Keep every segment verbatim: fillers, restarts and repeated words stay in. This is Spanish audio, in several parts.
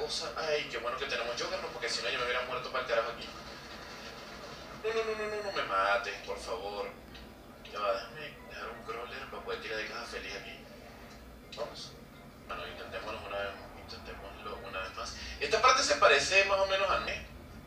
cosa. Ay, qué bueno que tenemos Juggernaut, porque si no yo me hubiera muerto para el carajo aquí. No, no, no, no, no, no me mates, por favor. Ya va, déjame dejar un crawler para poder tirar de caja feliz aquí. Vamos. Bueno, intentémoslo una vez, intentémoslo una vez más. Esta parte se parece más o menos a Ne.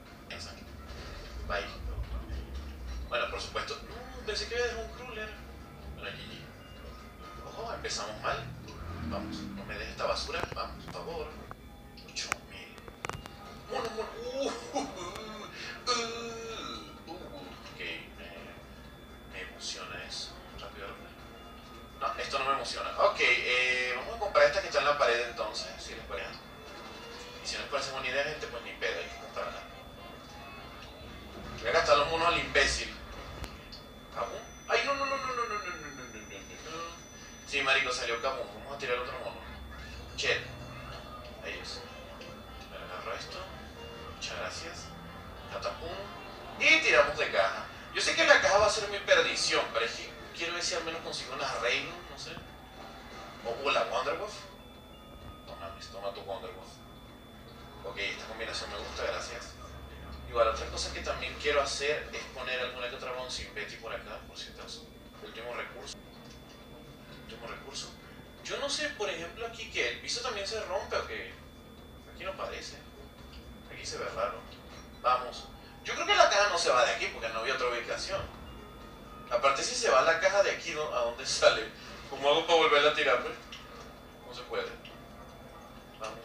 Bye. Bueno, por supuesto. No, pensé que iba a dejar un crawler. Bueno, G G. Ojo, empezamos mal. Vamos, no me dejes esta basura. Vamos, por favor. ocho mil. Mono, mono. Uh, uh, uh, uh, uh. Ok, me, me emociona eso. Rápido, rápido. No, esto no me emociona. Ok, eh, vamos a comprar esta que está en la pared entonces, si les parece. Y si no les parece buena idea, gente, pues ni pedo, hay que comprarla. Voy a gastar los monos al imbécil. ¿Kabum? Ay, no, no, no, no, no, no, no, no, no, no, no, no. Sí, marico, salió Kabum. Vamos a tirar otro mono. Chet. Ahí es. Me agarro esto. Muchas gracias. Catapum. Y tiramos de caja. Yo sé que la caja va a ser mi perdición, pero es que quiero ver si al menos consigo una reina, no sé. O, o la Wonderwolf. Toma, toma tu Wonderwolf. Ok, esta combinación me gusta, gracias. Igual, otra cosa que también quiero hacer es poner alguna que otra Bouncing Betty por acá, por si acaso. Último recurso. Último recurso. Yo no sé, por ejemplo, aquí que el piso también se rompe o que... Aquí no parece. Aquí se ve raro. Vamos. Yo creo que la caja no se va de aquí porque no había otra ubicación. Aparte, si se va la caja de aquí, ¿a dónde sale? ¿Cómo hago para volverla a tirar, pues? No se puede. Vamos.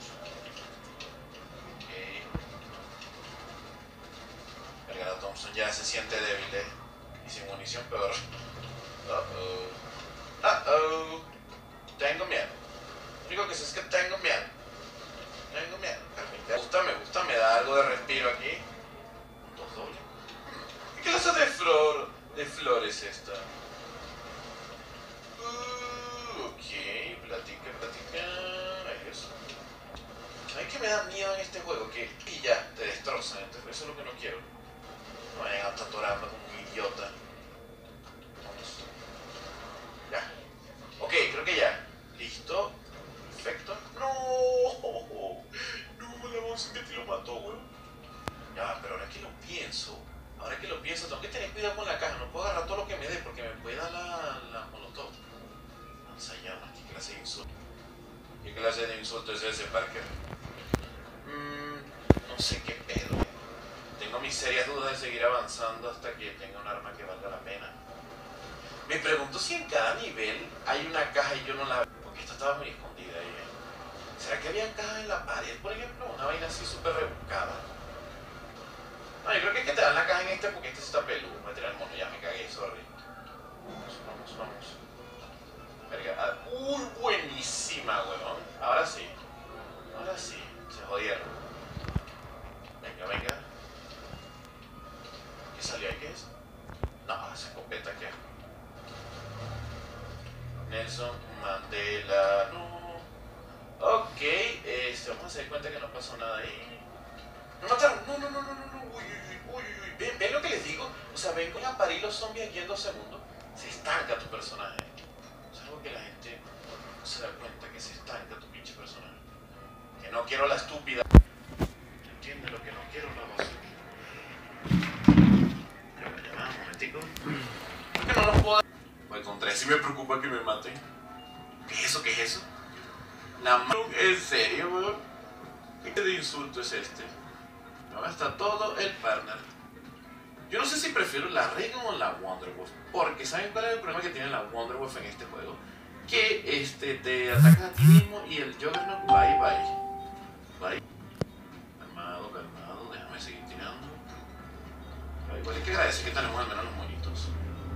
Vergara Thompson ya se siente débil, eh. Y sin munición peor. Uh oh. Uh oh. Tengo miedo. Lo único que sé es que tengo miedo. Tengo miedo. Me gusta, me gusta, me da algo de respiro aquí. Dos dobles. ¿Qué clase de flor? De flor es esta? Uh, ok, platica, platica. Ay, Dios. ¿Sabes qué me da miedo en este juego? Que y ya, te destrozan. Entonces, eso es lo que no quiero. No vayan a estar atorando como un idiota. Vamos. Ya. Ok, creo que ya. Listo. Perfecto. No. No, la Bouncing Betty lo mató, weón. Ya, pero ahora que lo pienso, ahora que lo pienso, tengo que tener cuidado con la caja. No puedo agarrar todo lo que me dé porque me puede dar la, la molotov. Lanzallamas, ¿qué clase de insulto? ¿Qué clase de insulto es ese, Parker? Mmm, no sé qué pedo. Tengo mis serias dudas de seguir avanzando hasta que tenga un arma que valga la pena. Me pregunto si en cada nivel hay una caja y yo no la veo. Porque esta estaba muy escondida ahí, ¿eh? ¿Será que había cajas en la pared, por ejemplo? Una vaina así súper rebuscada. No, yo creo que es que te dan la caja en este porque este está peludo. Voy a tirar el mono, ya me cagué, sorry. Vamos, vamos, vamos. Verga. Uy, buenísima, weón. Ahora sí. Ahora sí. Se jodieron. Venga, venga. ¿Qué salió ahí? ¿Qué es? No, esa escopeta que... Nelson Mandela. No. Ok, este, vamos a hacer cuenta que no pasó nada ahí. ¡Me mataron! No, no, no, no, no, no. Uy, uy, uy, uy. ¿Ven, ven lo que les digo? O sea, ven con a parir los zombies aquí en dos segundos. Se estanca tu personaje. Es algo que la gente no se da cuenta, que se estanca tu pinche personaje. Que no quiero la estúpida. ¿Entiendes lo que no quiero? La basura. Ya va, ya va, un momentico. ¿Por qué no los puedo? Voy con tres y me preocupa que me maten. ¿Qué es eso? ¿Qué es eso? La mano. ¿En serio, weón? ¿Qué de insulto es este? Ahora está todo el partner. Yo no sé si prefiero la Reagan o la Wonderwolf. Porque ¿saben cuál es el problema que tiene la Wonderwolf en este juego? Que este, te atacas a ti mismo y el Juggernaut bye bye. Bye. Calmado, calmado. Déjame seguir tirando. Pero igual hay que agradecer que tenemos al menos los monitos.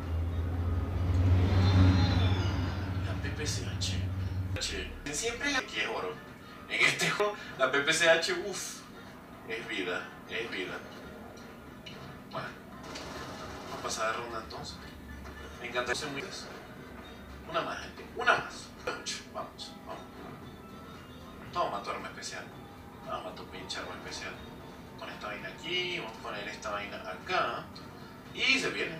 La P P C H. Siempre aquí es oro. En este juego, la P P C H, uff, es vida, es vida. Bueno, vamos a pasar de ronda entonces. Me encanta ser muy... Una más, gente, una más. Vamos, vamos. Toma tu arma especial. Toma tu pinche arma especial. Pon esta vaina aquí, vamos a poner esta vaina acá. Y se viene.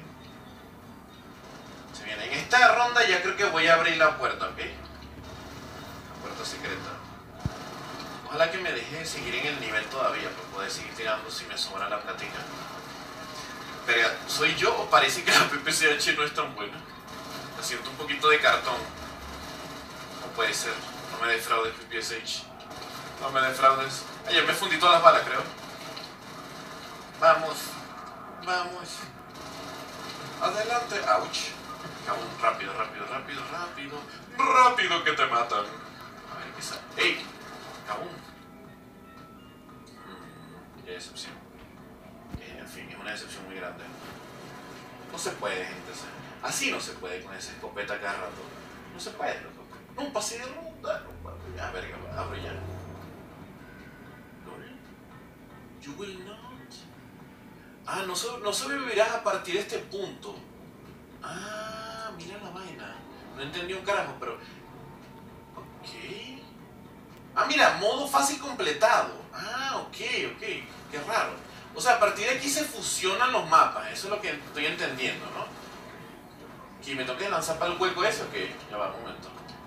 Se viene. En esta ronda ya creo que voy a abrir la puerta, ¿ok? La puerta secreta. Ojalá que me deje seguir en el nivel todavía, para poder seguir tirando si me sobra la plática. Pero, ¿soy yo o parece que la P P C H no es tan buena? Me siento un poquito de cartón. No puede ser. No me defraudes, P P S H. No me defraudes. Ay, ya me fundí todas las balas, creo. Vamos. Vamos. Adelante. Ouch. Cabrón, rápido, rápido, rápido, rápido. Rápido que te matan. A ver, ¿qué sale? ¡Ey! Cabrón. Mm, qué decepción. Eh, en fin, es una decepción muy grande. No se puede, gente. Así no se puede con esa escopeta cada rato. No se puede, loco. No, un pase de ruta. No, a ver, abro ya. You will not. Ah, no, so, no sobrevivirás a partir de este punto. Ah, mira la vaina. No entendí un carajo, pero... Ok. Ah, mira, modo fácil completado. Ah, ok, ok. Qué raro. O sea, a partir de aquí se fusionan los mapas. Eso es lo que estoy entendiendo, ¿no? Aquí me toqué lanzar para el hueco ese, ok. Ya va, un momento.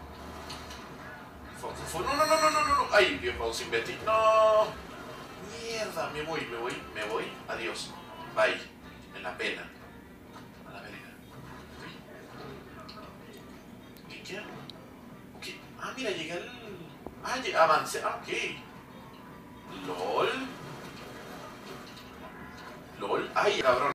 No, no, no, no, no, no, no. Ay, Dios, vamos sin Betty. No. Mierda, me voy, me voy, me voy. Adiós. Bye. En la pena. A la verga. ¿Qué qué? Ok. Ah, mira, llegué al... Ah, llegué, avancé. Ah, ok. LOL. LOL. Ay, cabrón.